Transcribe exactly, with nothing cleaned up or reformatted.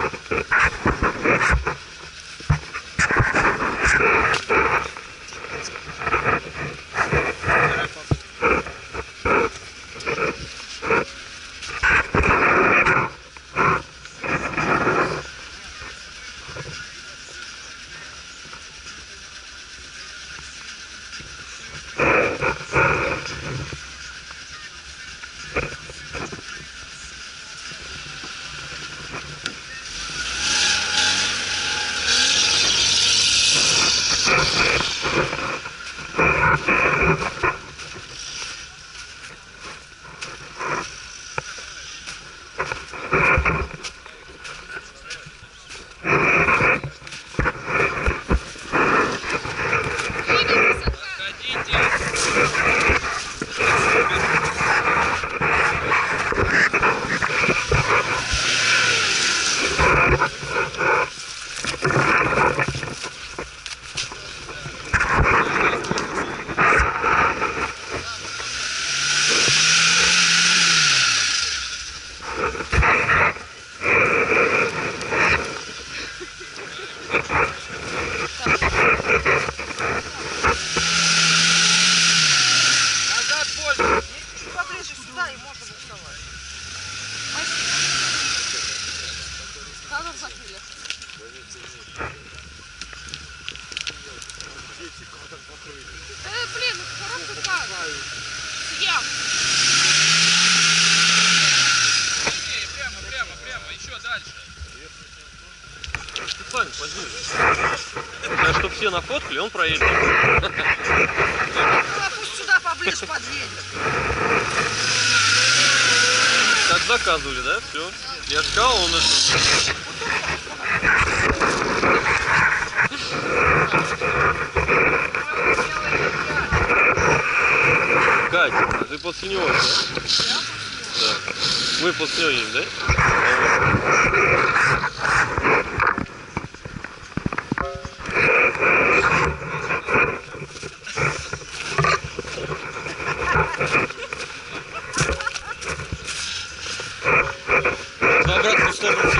Э, блин, хороший кадр. Съем. Прямо, прямо, прямо. Еще дальше. Степан, позднее. Чтобы все нафоткали, он проедет. Ну, пусть сюда поближе подъедет. Так заказывали, да? Все. Я сказал, он это... Кать, а ты после него, да? Да. Мы после него едем, да? В обратную сторону.